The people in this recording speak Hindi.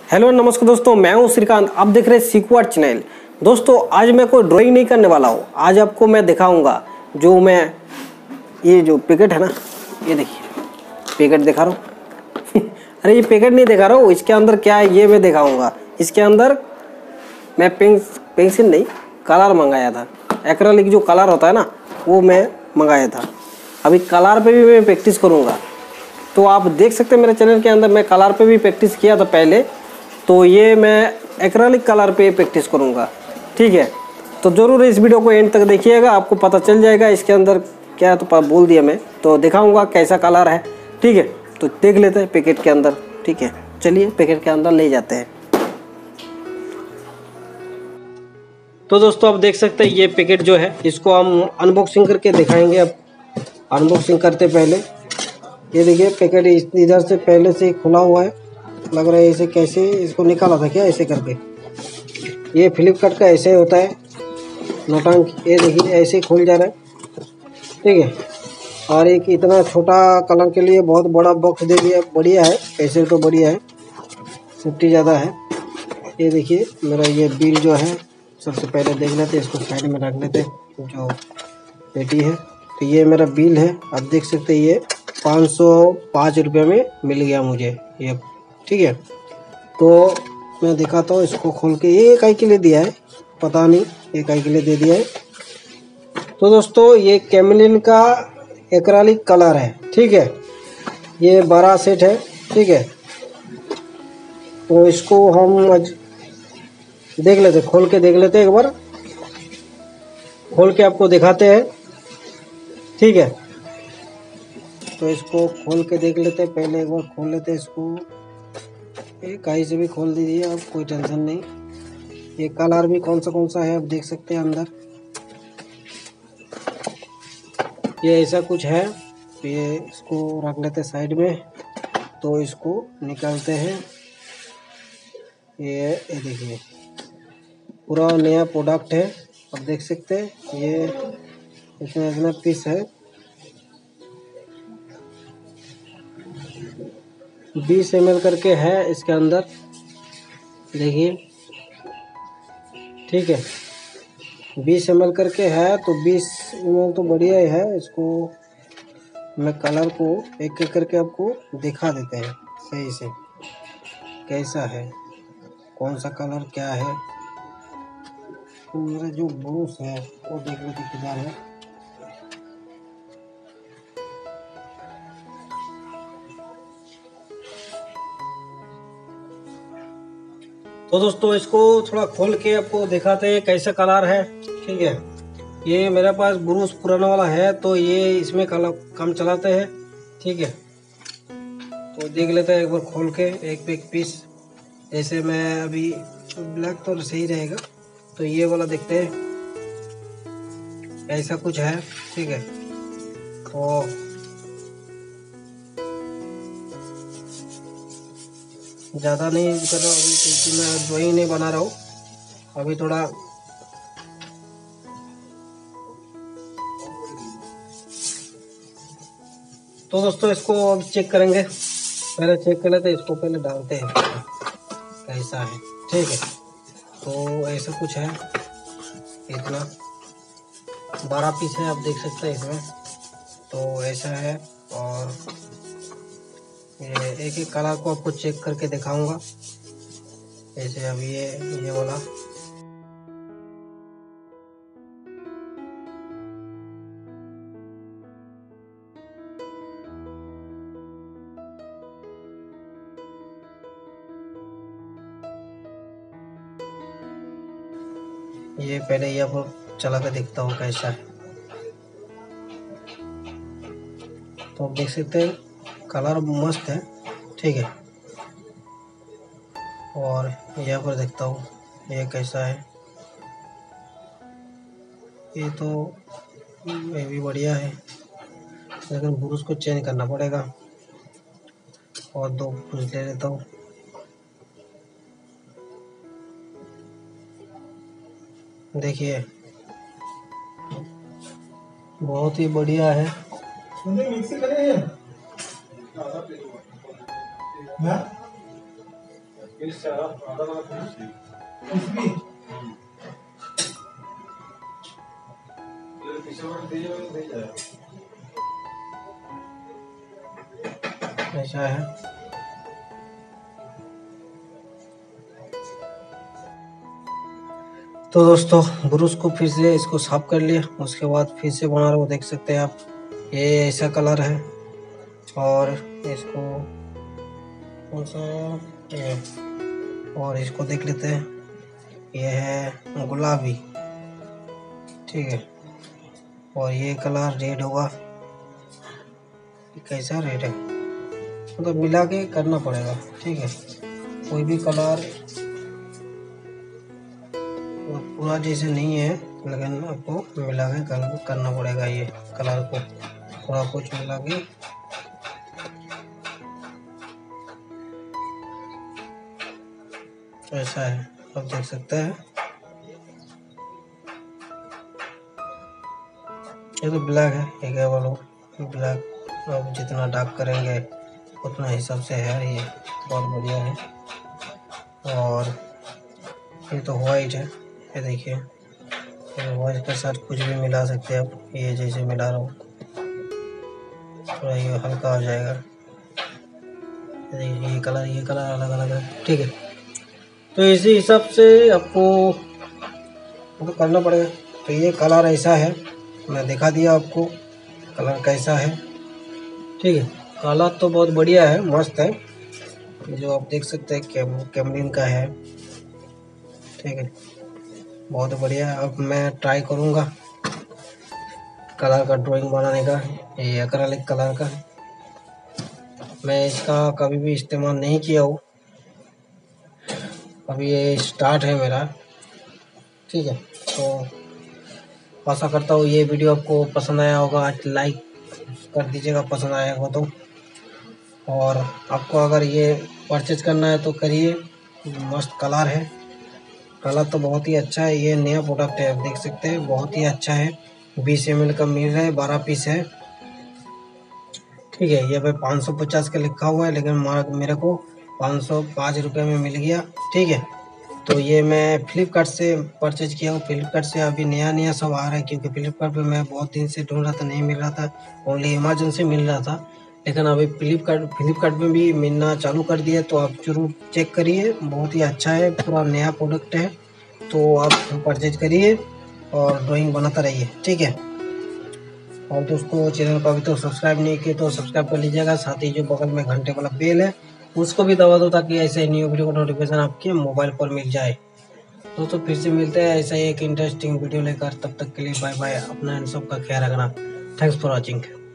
हेलो नमस्कार दोस्तों, मैं हूं श्रीकांत। आप देख रहे हैं सीक्यू आर्ट चैनल। दोस्तों आज मैं कोई ड्राइंग नहीं करने वाला हूं। आज आपको मैं दिखाऊंगा जो मैं ये जो पैकेट है ना, ये देखिए पैकेट दिखा रहा हूँ। अरे ये पैकेट नहीं दिखा रहा हूँ, इसके अंदर क्या है ये मैं दिखाऊंगा। इसके अंदर मैं पेंसिल नहीं कलर मंगाया था। एक्रेलिक जो कलर होता है ना वो मैं मंगाया था। अभी कलर पे भी मैं प्रैक्टिस करूँगा। तो आप देख सकते हैं मेरे चैनल के अंदर मैं कलर पे भी प्रैक्टिस किया था पहले। तो ये मैं एक्रेलिक कलर पे प्रैक्टिस करूँगा, ठीक है। तो ज़रूर इस वीडियो को एंड तक देखिएगा, आपको पता चल जाएगा इसके अंदर क्या है। तो बोल दिया मैं, तो दिखाऊंगा कैसा कलर है, ठीक है। तो देख लेते हैं पैकेट के अंदर, ठीक है। चलिए पैकेट के अंदर ले जाते हैं। तो दोस्तों आप देख सकते हैं ये पैकेट जो है इसको हम अनबॉक्सिंग करके दिखाएंगे। अब अनबॉक्सिंग करते पहले ये देखिए पैकेट इधर से पहले से खुला हुआ है, लग रहा है इसे कैसे इसको निकाला था क्या, ऐसे करके। ये फ्लिपकार्ट का ऐसे होता है नोटांक, ये देखिए ऐसे खुल जा रहा है, ठीक है। और एक इतना छोटा कलर के लिए बहुत बड़ा बॉक्स दे दिया, बढ़िया है। ऐसे तो बढ़िया है, सेफ्टी ज़्यादा है। ये देखिए मेरा ये बिल जो है, सबसे पहले देख लेते इसको, साइड में रख लेते जो पेटी है। तो ये मेरा बिल है, आप देख सकते हैं ये 505 रुपये में मिल गया मुझे ये, ठीक है। तो मैं दिखाता हूँ इसको खोल के। ये इकाई के लिए दिया है, पता नहीं इकाई के लिए दे दिया है। तो दोस्तों ये कैमलिन का एक्रेलिक कलर है, ठीक है। ये बड़ा सेट है, ठीक है। तो इसको हम आज देख लेते, खोल के देख लेते एक बार, खोल के आपको दिखाते हैं, ठीक है। तो इसको खोल के देख लेते हैं, पहले एक बार खोल लेते हैं इसको। कहीं से भी खोल दीजिए आप, कोई टेंशन नहीं। ये कलर भी कौन सा है आप देख सकते हैं अंदर, ये ऐसा कुछ है। तो ये इसको रख लेते हैं साइड में। तो इसको निकालते हैं। ये देखिए पूरा नया प्रोडक्ट है, आप देख सकते हैं। ये इसमें इतना पीस है, 20 ml करके है इसके अंदर, देखिए, ठीक है। 20 ml करके है, तो 20 ml तो बढ़िया ही है। इसको मैं कलर को एक एक करके आपको दिखा देते हैं सही से कैसा है, कौन सा कलर क्या है। तो मेरा जो ब्रश है वो देख लेते किधर है। तो दोस्तों इसको थोड़ा खोल के आपको दिखाते हैं कैसा कलर है, ठीक है। ये मेरे पास ब्रश पुराना वाला है, तो ये इसमें काम चलाते हैं, ठीक है। तो देख लेते हैं एक बार खोल के एक एक पीस। ऐसे मैं अभी ब्लैक तो सही रहेगा, तो ये वाला देखते हैं ऐसा कुछ है, ठीक है। तो ज़्यादा नहीं कर रहा हूँ अभी, क्योंकि मैं ड्राइंग नहीं बना रहा हूँ अभी, थोड़ा तो दोस्तों इसको अब चेक करेंगे। पहले चेक कर लेते हैं, इसको पहले डालते हैं कैसा है, ठीक है। तो ऐसा कुछ है, इतना 12 पीस है, आप देख सकते हैं इसमें। तो ऐसा है, और ये एक एक कलर को आपको चेक करके दिखाऊंगा। जैसे अब ये वाला, ये पहले ये आपको चला कर देखता हूँ कैसा है। तो आप देख सकते हैं कलर मस्त है, ठीक है। और यहाँ पर देखता हूँ ये कैसा है। ये तो ये भी बढ़िया है, लेकिन ब्रश को चेंज करना पड़ेगा, और 2 ब्रश ले लेता हूँ। देखिए बहुत ही बढ़िया है। ऐसा है। तो दोस्तों ब्रश को फिर से इसको साफ कर लिया, उसके बाद फिर से बना रहा हूँ। देख सकते हैं आप, ये ऐसा कलर है और इसको कौन सा ये, और इसको देख लेते हैं, ये है गुलाबी, ठीक है। और ये कलर रेड होगा, कैसा रेड है, मतलब मिला के करना पड़ेगा, ठीक है। कोई भी कलर पूरा जैसे नहीं है, लेकिन आपको मिला के करना पड़ेगा। ये कलर को थोड़ा कुछ मिला के ऐसा है, आप देख सकते हैं। ये तो ब्लैक है, ये क्या बोलो ब्लैक, अब जितना डार्क करेंगे उतना हिसाब से है, ये बहुत बढ़िया है। और ये तो वाइट है, ये देखिए, वाइट के साथ कुछ भी मिला सकते हैं आप, ये जैसे मिला रहा हूँ थोड़ा ये हल्का हो जाएगा। देखिए ये कलर अलग अलग है, ठीक है। तो इसी हिसाब से आपको तो करना पड़ेगा। तो ये कलर ऐसा है, मैं दिखा दिया आपको कलर कैसा है, ठीक है। कलर तो बहुत बढ़िया है, मस्त है, जो आप देख सकते हैं कैमलिन का है, ठीक है, बहुत बढ़िया। अब मैं ट्राई करूँगा कलर का ड्राइंग बनाने का, ये एक्रेलिक कलर का। मैं इसका कभी भी इस्तेमाल नहीं किया हूँ, अभी ये स्टार्ट है मेरा, ठीक है। तो आशा करता हूँ ये वीडियो आपको पसंद आया होगा, लाइक कर दीजिएगा पसंद आया होगा तो। और आपको अगर ये परचेज करना है तो करिए, मस्त कलर है, कलर तो बहुत ही अच्छा है। ये नया प्रोडक्ट है, आप देख सकते हैं, बहुत ही अच्छा है। 20 ml का मिल रहा है, 12 पीस है, ठीक है। ये पे 550 का लिखा हुआ है, लेकिन मेरे को 505 रुपये में मिल गया, ठीक है। तो ये मैं फ्लिपकार्ट से परचेज किया हूँ। फ्लिपकार्ट से अभी नया सब आ रहा है, क्योंकि फ्लिपकार्ट पे मैं बहुत दिन से ढूंढ रहा था, नहीं मिल रहा था, ओनली अमेजन से मिल रहा था। लेकिन अभी फ्लिपकार्ट में भी मिलना चालू कर दिया, तो आप जरूर चेक करिए, बहुत ही अच्छा है, पूरा नया प्रोडक्ट है। तो आप परचेज करिए और ड्राइंग बनाता रहिए, ठीक है। और दोस्तों चैनल को अभी तो सब्सक्राइब नहीं किए तो सब्सक्राइब कर लीजिएगा, साथ ही जो बगल में घंटे वाला बेल है उसको भी दबा दो, ताकि ऐसे न्यू वीडियो का नोटिफिकेशन आपके मोबाइल पर मिल जाए। दोस्तों फिर से मिलते हैं ऐसा ही एक इंटरेस्टिंग वीडियो लेकर, तब तक के लिए बाय बाय, अपना इन सब का ख्याल रखना। Thanks for watching.